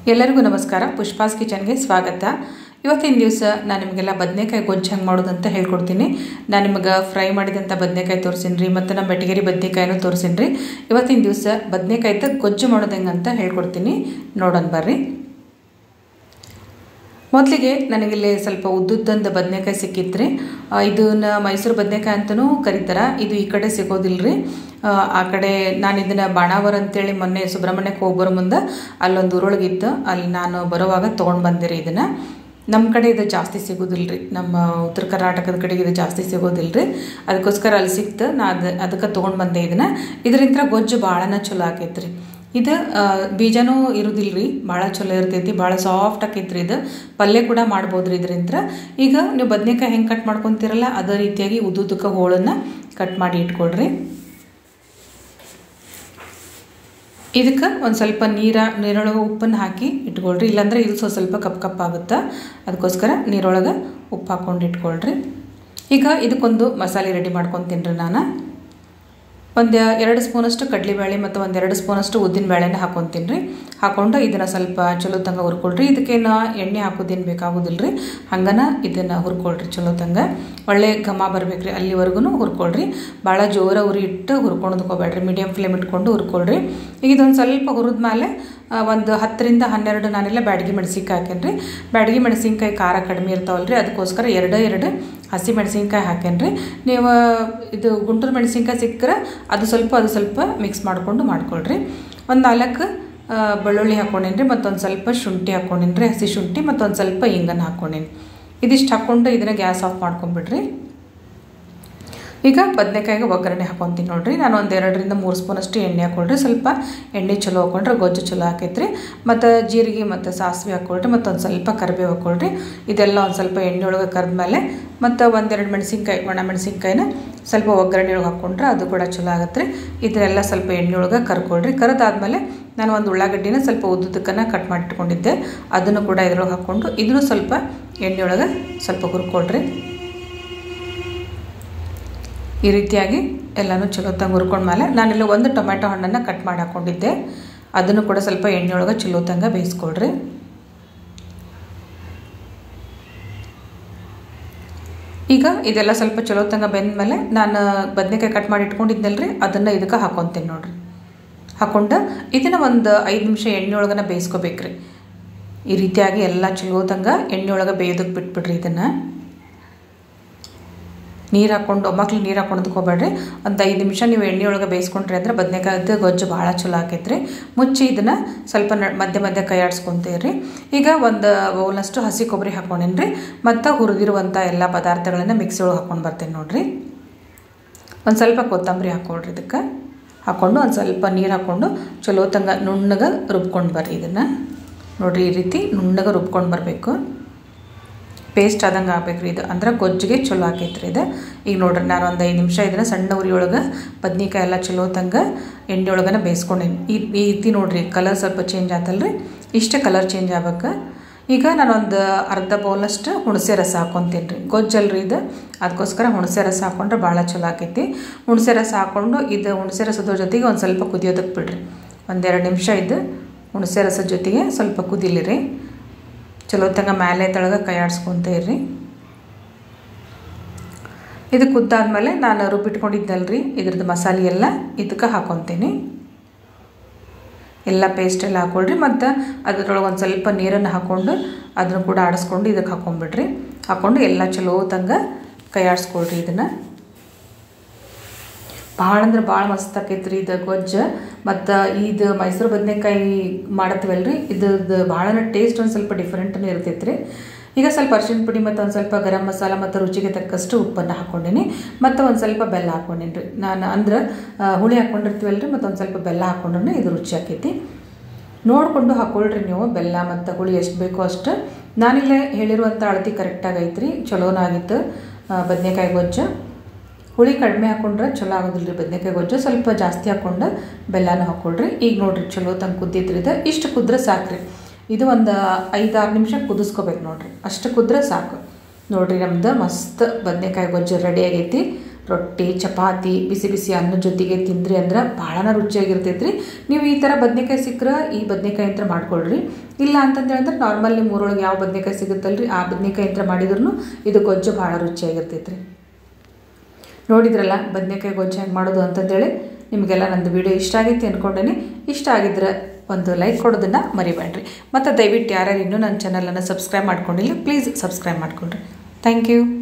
ಎಲ್ಲರಿಗೂ ನಮಸ್ಕಾರ. ಪುಷ್ಪಾಸ್ ಕಿಚನ್ಗೆ ಸ್ವಾಗತ. ಇವತ್ತಿನ ದಿವಸ ನಾನು ನಿಮಗೆಲ್ಲ ಬದನೆಕಾಯಿ ಗೊಜ್ಜು ಹೆಂಗೆ ಮಾಡೋದಂತ ಹೇಳ್ಕೊಡ್ತೀನಿ. ನಾನು ನಿಮಗೆ ಫ್ರೈ ಮಾಡಿದಂಥ ಬದನೆಕಾಯಿ ತೋರಿಸಿನ್ರಿ ಮತ್ತು ನಮ್ಮ ಬೆಟಗೇರಿ ಬದನೆಕಾಯಿನೂ ತೋರಿಸಿನ್ರಿ. ಇವತ್ತಿನ ದಿವಸ ಬದನೆಕಾಯ್ದು ಗೊಜ್ಜು ಮಾಡೋದು ಹೆಂಗೆ ಅಂತ ಹೇಳ್ಕೊಡ್ತೀನಿ, ನೋಡೋಣ ಬರ್ರಿ. ಮೊದಲಿಗೆ ನನಗಿಲ್ಲಿ ಸ್ವಲ್ಪ ಉದ್ದುದ್ದಂದು ಬದನೆಕಾಯಿ ಸಿಕ್ಕಿತ್ರಿ. ಇದನ್ನು ಮೈಸೂರು ಬದನೆಕಾಯಿ ಅಂತಲೂ ಕರೀತಾರೆ. ಇದು ಈ ಕಡೆ ಸಿಗೋದಿಲ್ಲ ರೀ. ಆ ಕಡೆ ನಾನು ಇದನ್ನು ಬಾಣಾವರ ಅಂತೇಳಿ ಮೊನ್ನೆ ಸುಬ್ರಹ್ಮಣ್ಯಕ್ಕೆ ಹೋಗಿ ಬರೋ ಮುಂದೆ ಅಲ್ಲೊಂದು ಊರೊಳಗಿತ್ತು, ಅಲ್ಲಿ ನಾನು ಬರೋವಾಗ ತೊಗೊಂಡು ಬಂದಿರಿ. ಇದನ್ನು ನಮ್ಮ ಕಡೆ ಇದು ಜಾಸ್ತಿ ಸಿಗೋದಿಲ್ಲ ರೀ, ನಮ್ಮ ಉತ್ತರ ಕರ್ನಾಟಕದ ಕಡೆಗೆ ಇದು ಜಾಸ್ತಿ ಸಿಗೋದಿಲ್ಲ ರೀ. ಅದಕ್ಕೋಸ್ಕರ ಅಲ್ಲಿ ಸಿಕ್ತು, ನಾನು ಅದಕ್ಕೆ ತೊಗೊಂಡು ಬಂದೆ ಇದನ್ನು. ಇದರಿಂದ ಗೊಜ್ಜು ಭಾಳನ ಚಲೋ ಆಕೈತ್ರಿ. ಇದು ಬೀಜನೂ ಇರೋದಿಲ್ಲ ರೀ, ಭಾಳ ಚಲೋ ಇರ್ತೈತಿ, ಭಾಳ ಸಾಫ್ಟ್ ಆಕೈತ್ರಿ. ಇದು ಪಲ್ಯ ಕೂಡ ಮಾಡ್ಬೋದು ರೀ ಇದರಿಂದ. ಈಗ ನೀವು ಬದನೆಕಾಯಿ ಹೆಂಗೆ ಕಟ್ ಮಾಡ್ಕೊತೀರಲ್ಲ ಅದೇ ರೀತಿಯಾಗಿ ಉದ್ದುದಕ್ಕೆ ಹೋಳನ್ನು ಕಟ್ ಮಾಡಿ ಇಟ್ಕೊಳ್ರಿ. ಇದಕ್ಕೆ ಒಂದು ಸ್ವಲ್ಪ ನೀರೊಳಗೆ ಉಪ್ಪನ್ನು ಹಾಕಿ ಇಟ್ಕೊಳ್ರಿ, ಇಲ್ಲಾಂದರೆ ಇದು ಸ್ವಲ್ಪ ಕಪ್ಪಾಗುತ್ತೆ. ಅದಕ್ಕೋಸ್ಕರ ನೀರೊಳಗೆ ಉಪ್ಪು ಹಾಕ್ಕೊಂಡು ಇಟ್ಕೊಳ್ರಿ. ಈಗ ಇದಕ್ಕೊಂದು ಮಸಾಲೆ ರೆಡಿ ಮಾಡ್ಕೊತೀನಿ ರೀ. ನಾನು ಒಂದು 2 ಸ್ಪೂನಷ್ಟು ಕಡಲೆಬೇಳೆ ಮತ್ತು ಒಂದು 2 ಸ್ಪೂನಷ್ಟು ಉದ್ದಿನ ಬೇಳೆನ ಹಾಕ್ಕೊತೀನಿ ರೀ. ಹಾಕ್ಕೊಂಡು ಇದನ್ನು ಸ್ವಲ್ಪ ಚಲೋ ತಂಗ ಹುರ್ಕೊಳ್ರಿ. ಇದಕ್ಕೇನು ಎಣ್ಣೆ ಹಾಕೋದೇನು ಬೇಕಾಗೋದಿಲ್ಲ ರೀ, ಹಂಗನ ಇದನ್ನು ಹುರ್ಕೊಳ್ರಿ. ಚಲೋ ತಂಗ ಒಳ್ಳೆ ಘಮ ಬರ್ಬೇಕು ರೀ, ಅಲ್ಲಿವರೆಗೂ ಹುರ್ಕೊಳ್ರಿ. ಭಾಳ ಜೋರ ಉರಿ ಇಟ್ಟು ಹುರ್ಕೊಂಡ್ಕೋಬೇಡ್ರಿ, ಮೀಡಿಯಮ್ ಫ್ಲೇಮ್ ಇಟ್ಕೊಂಡು ಹುರ್ಕೊಳ್ರಿ. ಈಗ ಇದೊಂದು ಸ್ವಲ್ಪ ಹುರಿದ ಮೇಲೆ ಒಂದು 10 ರಿಂದ 12 ನಾನೆಲ್ಲ ಬ್ಯಾಡಗಿ ಮೆಣಸಿನ್ಕಾಯಿ ಹಾಕೇನಿ ರೀ. ಬ್ಯಾಡಗಿ ಮೆಣಸಿನ್ಕಾಯಿ ಖಾರ ಕಡಿಮೆ ಇರ್ತಾವಲ್ಲ ರೀ, ಅದಕ್ಕೋಸ್ಕರ 2 ಹಸಿ ಮೆಣಸಿನ್ಕಾಯಿ ಹಾಕೇನಿ ರೀ. ನೀವು ಇದು ಗುಂಟೂರು ಮೆಣಸಿನ್ಕಾಯಿ ಸಿಕ್ಕರೆ ಅದು ಸ್ವಲ್ಪ ಮಿಕ್ಸ್ ಮಾಡ್ಕೊಳ್ರಿ. ಒಂದು 4 ಬೆಳ್ಳುಳ್ಳಿ ಹಾಕ್ಕೊಂಡೇನಿ ರೀ, ಮತ್ತೊಂದು ಸ್ವಲ್ಪ ಶುಂಠಿ ಹಾಕ್ಕೊಂಡೇನಿ ರೀ, ಹಸಿ ಶುಂಠಿ, ಮತ್ತೊಂದು ಸ್ವಲ್ಪ ಹಿಂಗನ್ನು ಹಾಕ್ಕೊಂಡೇನಿ. ಇದಿಷ್ಟು ಹಾಕ್ಕೊಂಡು ಇದನ್ನು ಗ್ಯಾಸ್ ಆಫ್ ಮಾಡ್ಕೊಂಬಿಡ್ರಿ. ಈಗ ಬದನೆಕಾಯಿಗೆ ಒಗ್ಗರಣೆ ಹಾಕ್ಕೊತೀನಿ ನೋಡಿರಿ. ನಾನು ಒಂದು 2 ರಿಂದ 3 ಸ್ಪೂನಷ್ಟು ಎಣ್ಣೆ ಹಾಕ್ಕೊಳ್ರಿ. ಸ್ವಲ್ಪ ಎಣ್ಣೆ ಚಲೋ ಹಾಕ್ಕೊಂಡ್ರೆ ಗೊಜ್ಜು ಚಲೋ ಆಕೈತ್ರಿ. ಮತ್ತು ಜೀರಿಗೆ ಮತ್ತು ಸಾಸಿವೆ ಹಾಕ್ಕೊಳ್ರಿ, ಮತ್ತೊಂದು ಸ್ವಲ್ಪ ಕರಿಬೇವು ಹಾಕ್ಕೊಳ್ರಿ. ಇದೆಲ್ಲ ಒಂದು ಸ್ವಲ್ಪ ಎಣ್ಣೆ ಒಳಗೆ ಕರೆದ್ಮೇಲೆ ಮತ್ತು 1-2 ಮೆಣಸಿನ್ಕಾಯಿ, ಒಣ ಮೆಣಸಿನ್ಕಾಯಿನ ಸ್ವಲ್ಪ ಒಗ್ಗರಣೆ ಒಳಗೆ ಹಾಕ್ಕೊಂಡ್ರೆ ಅದು ಕೂಡ ಚಲೋ ಆಗುತ್ತೆ ರೀ. ಇದನ್ನೆಲ್ಲ ಸ್ವಲ್ಪ ಎಣ್ಣೆ ಒಳಗೆ ಕರ್ಕೊಳ್ರಿ. ಕರೆದಾದ್ಮೇಲೆ ನಾನು ಒಂದು ಉಳ್ಳಾಗಡ್ಡಿನ ಸ್ವಲ್ಪ ಉದ್ದುದಕ್ಕನ್ನು ಕಟ್ ಮಾಡಿಟ್ಕೊಂಡಿದ್ದೆ, ಅದನ್ನು ಕೂಡ ಇದ್ರೊಳಗೆ ಹಾಕ್ಕೊಂಡು ಇದನ್ನು ಸ್ವಲ್ಪ ಎಣ್ಣೆ ಒಳಗೆ ಸ್ವಲ್ಪ ಹುರ್ಕೊಳ್ರಿ. ಈ ರೀತಿಯಾಗಿ ಎಲ್ಲನೂ ಚಲೋ ತಂಗ ಹುರ್ಕೊಂಡ್ಮೇಲೆ ನಾನಿಲ್ಲಿ 1 ಟೊಮೆಟೊ ಹಣ್ಣನ್ನು ಕಟ್ ಮಾಡಿ ಹಾಕ್ಕೊಂಡಿದ್ದೆ, ಅದನ್ನು ಕೂಡ ಸ್ವಲ್ಪ ಎಣ್ಣೆ ಒಳಗೆ ಚಲೋ ತಂಗ ಬೇಯಿಸ್ಕೊಳ್ರಿ. ಈಗ ಇದೆಲ್ಲ ಸ್ವಲ್ಪ ಚಲೋ ತಂಗ ಬೆಂದ್ಮೇಲೆ ನಾನು ಬದನೆಕಾಯಿ ಕಟ್ ಮಾಡಿ ಇಟ್ಕೊಂಡಿದ್ನಲ್ರಿ, ಅದನ್ನು ಇದಕ್ಕೆ ಹಾಕ್ಕೊತೀನಿ ನೋಡಿರಿ. ಹಾಕ್ಕೊಂಡು ಇದನ್ನು ಒಂದು 5 ನಿಮಿಷ ಎಣ್ಣೆ ಒಳಗನ ಬೇಯಿಸ್ಕೋಬೇಕ್ರಿ. ಈ ರೀತಿಯಾಗಿ ಎಲ್ಲ ಚಲೋ ತಂಗ ಎಣ್ಣೆ ಒಳಗೆ ಬೇಯೋದಕ್ಕೆ ಬಿಟ್ಬಿಡ್ರಿ. ಇದನ್ನು ನೀರು ಹಾಕ್ಕೊಂಡು ಒಮ್ಮಕ್ಳು ನೀರು ಹಾಕ್ಕೊಳೋದಕ್ಕೆ ಹೋಗ್ಬೇಡ್ರಿ. ಒಂದು 5 ನಿಮಿಷ ನೀವು ಎಣ್ಣೆ ಒಳಗೆ ಬೇಯಿಸ್ಕೊಂಡ್ರಿ ಅಂದ್ರೆ ಬದನೆಕಾಯ್ದು ಗೊಜ್ಜು ಭಾಳ ಚಲೋ ಆಕೈತ್ರಿ. ಮುಚ್ಚಿ ಇದನ್ನು ಸ್ವಲ್ಪ ಮಧ್ಯೆ ಕೈ ಆಡಿಸ್ಕೊತೀರಿ. ಈಗ ಒಂದು ಬೌಲ್ನಷ್ಟು ಹಸಿ ಕೊಬ್ಬರಿ ಹಾಕ್ಕೊಂಡೇನಿ ರೀ, ಮತ್ತು ಹುರಿದಿರುವಂಥ ಎಲ್ಲ ಪದಾರ್ಥಗಳನ್ನು ಮಿಕ್ಸಿ ಒಳಗೆ ಹಾಕ್ಕೊಂಡು ಬರ್ತೀನಿ ನೋಡಿರಿ. ಒಂದು ಸ್ವಲ್ಪ ಕೊತ್ತಂಬರಿ ಹಾಕ್ಕೊಳ್ರಿ. ಇದಕ್ಕೆ ಹಾಕ್ಕೊಂಡು ಒಂದು ಸ್ವಲ್ಪ ನೀರು ಹಾಕ್ಕೊಂಡು ಚಲೋ ತಂಗ ನುಣ್ಣಗೆ ರುಬ್ಕೊಂಡು ಬರ್ರಿ. ಇದನ್ನು ನೋಡಿರಿ, ಈ ರೀತಿ ನುಣ್ಣಗೆ ರುಬ್ಕೊಂಡು ಬರಬೇಕು. ಪೇಸ್ಟ್ ಆದಂಗೆ ಆಗ್ಬೇಕ್ರಿ ಇದು, ಅಂದ್ರೆ ಗೊಜ್ಜಿಗೆ ಚಲೋ ಆಕೈತ್ರಿ ಇದು. ಈಗ ನೋಡ್ರಿ, ನಾನು ಒಂದು 5 ನಿಮಿಷ ಇದನ್ನು ಸಣ್ಣ ಉರಿಯೊಳಗೆ ಬದ್ನಿಕಾಯಿ ಎಲ್ಲ ಚಲೋ ತಂಗ ಎಣ್ಣೆ ಒಳಗನ ಬೇಯಿಸ್ಕೊಂಡೇನಿ. ಈ ರೀತಿ ನೋಡಿರಿ, ಕಲರ್ ಸ್ವಲ್ಪ ಚೇಂಜ್ ಆತಲ್ರಿ, ಇಷ್ಟೇ ಕಲರ್ ಚೇಂಜ್ ಆಗ್ಬೇಕು. ಈಗ ನಾನೊಂದು ಅರ್ಧ ಬೌಲ್ನಷ್ಟು ಹುಣಸೆ ರಸ ಹಾಕ್ಕೊತೀನಿ ರೀ. ಗೊಜ್ಜಲ್ರಿ ಇದು, ಅದಕ್ಕೋಸ್ಕರ ಹುಣಸೆ ರಸ ಹಾಕ್ಕೊಂಡ್ರೆ ಭಾಳ ಚಲೋ ಆಕೈತಿ. ಹುಣಸೆ ರಸ ಹಾಕ್ಕೊಂಡು ಇದು ಹುಣಸೆ ರಸದ ಜೊತೆಗೆ ಒಂದು ಸ್ವಲ್ಪ ಕುದಿಯೋದಕ್ಕೆ ಬಿಡ್ರಿ. 1-2 ನಿಮಿಷ ಇದು ಹುಣಸೆ ರಸದ ಜೊತೆಗೆ ಸ್ವಲ್ಪ ಕುದಿಲಿರಿ. ಚಲೋ ತಂಗ ಮೇಲೆ ತಳಗ ಕೈ ಆಡಿಸ್ಕೊತ ಇರ್ರಿ. ಇದು ಕುದ್ದಾದ್ಮೇಲೆ ನಾನು ರುಬ್ಬಿಟ್ಕೊಂಡಿದ್ದಲ್ರಿ ಇದ್ರದ್ದು ಮಸಾಲೆ ಎಲ್ಲ ಇದಕ್ಕೆ ಹಾಕ್ಕೊತೀನಿ. ಎಲ್ಲ ಪೇಸ್ಟ್ ಎಲ್ಲ ಹಾಕ್ಕೊಳ್ರಿ. ಮತ್ತು ಅದರೊಳಗೆ ಒಂದು ಸ್ವಲ್ಪ ನೀರನ್ನು ಹಾಕ್ಕೊಂಡು ಅದನ್ನು ಕೂಡ ಆಡಿಸ್ಕೊಂಡು ಇದಕ್ಕೆ ಹಾಕ್ಕೊಂಬಿಡ್ರಿ. ಹಾಕ್ಕೊಂಡು ಎಲ್ಲ ಚಲೋ ತಂಗ ಕೈ ಆಡಿಸ್ಕೊಳ್ರಿ. ಇದನ್ನು ಭಾಳ ಅಂದ್ರೆ ಭಾಳ ಮಸ್ತ್ ಆಕೈತ್ರಿ ಇದು ಗೊಜ್ಜು. ಮತ್ತು ಇದು ಮೈಸೂರು ಬದನೆಕಾಯಿ ಮಾಡತ್ತೀವಲ್ರಿ, ಇದ್ರದ್ದು ಭಾಳ ಟೇಸ್ಟ್ ಒಂದು ಸ್ವಲ್ಪ ಡಿಫ್ರೆಂಟ್ನೇ ಇರ್ತೈತ್ರಿ. ಈಗ ಸ್ವಲ್ಪ ಅರಿಶಿಣ ಪುಡಿ ಮತ್ತು ಒಂದು ಸ್ವಲ್ಪ ಗರಂ ಮಸಾಲ ಮತ್ತು ರುಚಿಗೆ ತಕ್ಕಷ್ಟು ಉಪ್ಪನ್ನು ಹಾಕ್ಕೊಂಡೀನಿ, ಮತ್ತು ಒಂದು ಸ್ವಲ್ಪ ಬೆಲ್ಲ ಹಾಕ್ಕೊಂಡೀನಿ ರೀ. ನಾನು ಅಂದ್ರೆ ಹುಳಿ ಹಾಕ್ಕೊಂಡಿರ್ತೀವಲ್ರಿ, ಮತ್ತು ಒಂದು ಸ್ವಲ್ಪ ಬೆಲ್ಲ ಹಾಕ್ಕೊಂಡ್ರೆ ಇದು ರುಚಿ ಆಕೈತಿ. ನೋಡಿಕೊಂಡು ಹಾಕ್ಕೊಳ್ರಿ ನೀವು ಬೆಲ್ಲ ಮತ್ತು ಹುಳಿ ಎಷ್ಟು ಬೇಕೋ ಅಷ್ಟು. ನಾನಿಲ್ಲೇ ಹೇಳಿರುವಂಥ ಅಳತಿ ಕರೆಕ್ಟಾಗಿ ಐತ್ರಿ, ಚಲೋನಾಗಿತ್ತು ಬದನೆಕಾಯಿ ಗೊಜ್ಜು. ಹುಳಿ ಕಡಿಮೆ ಹಾಕ್ಕೊಂಡ್ರೆ ಚಲೋ ಆಗೋದಿಲ್ಲ ರೀ ಬದನೆಕಾಯಿ ಗೊಜ್ಜು, ಸ್ವಲ್ಪ ಜಾಸ್ತಿ ಹಾಕ್ಕೊಂಡು ಬೆಲ್ಲನೂ ಹಾಕ್ಕೊಳ್ರಿ. ಈಗ ನೋಡಿರಿ ಚಲೋ ತಂಗ ಕುದ್ದಿದ್ರಿ. ಇಷ್ಟು ಕುದ್ರೆ ಸಾಕ್ರಿ. ಇದು ಒಂದು 5-6 ನಿಮಿಷ ಕುದಿಸ್ಕೋಬೇಕು ನೋಡಿರಿ, ಅಷ್ಟು ಕುದ್ರೆ ಸಾಕು. ನೋಡಿರಿ, ನಮ್ದು ಮಸ್ತ್ ಬದನೆಕಾಯಿ ಗೊಜ್ಜು ರೆಡಿ ಆಗೈತಿ. ರೊಟ್ಟಿ ಚಪಾತಿ ಬಿಸಿ ಬಿಸಿ ಅನ್ನದ ಜೊತೆಗೆ ತಿಂದ್ರಿ ಅಂದ್ರೆ ಭಾಳನ ರುಚಿಯಾಗಿರ್ತೈತೆ ರೀ. ನೀವು ಈ ಥರ ಬದನೆಕಾಯಿ ಸಿಕ್ಕರೆ ಈ ಬದನೆಕಾಯಿ ಯಂತ್ರ ಮಾಡ್ಕೊಳ್ರಿ. ಇಲ್ಲ ಅಂತಂದು ಹೇಳಿದ್ರೆ ನಾರ್ಮಲ್ ನಿಮ್ಮ ಊರೊಳಗೆ ಯಾವ ಬದನೆಕಾಯಿ ಸಿಗುತ್ತಲ್ರಿ ಆ ಬದನೆಕಾಯಿ ಯಂತ್ರ ಮಾಡಿದ್ರೂ ಇದು ಗೊಜ್ಜು ಭಾಳ ರುಚಿಯಾಗಿರ್ತೈತೆ ರೀ. ನೋಡಿದ್ರಲ್ಲ ಬದನೆಕಾಯಿ ಗೊಜ್ಜು ಹೆಂಗೆ ಮಾಡೋದು ಅಂತಂದೇಳಿ. ನಿಮಗೆಲ್ಲ ನಂದು ವಿಡಿಯೋ ಇಷ್ಟ ಆಗೈತಿ ಅಂದ್ಕೊಂಡೇನೆ. ಇಷ್ಟ ಆಗಿದ್ರೆ ಒಂದು ಲೈಕ್ ಕೊಡೋದನ್ನು ಮರಿಬೇಡ್ರಿ. ಮತ್ತು ದಯವಿಟ್ಟು ಯಾರ್ಯಾರು ಇನ್ನೂ ನನ್ನ ಚಾನಲನ್ನು ಸಬ್ಸ್ಕ್ರೈಬ್ ಮಾಡ್ಕೊಂಡಿಲ್ಲ ಪ್ಲೀಸ್ ಸಬ್ಸ್ಕ್ರೈಬ್ ಮಾಡ್ಕೊಳ್ರಿ. Thank you.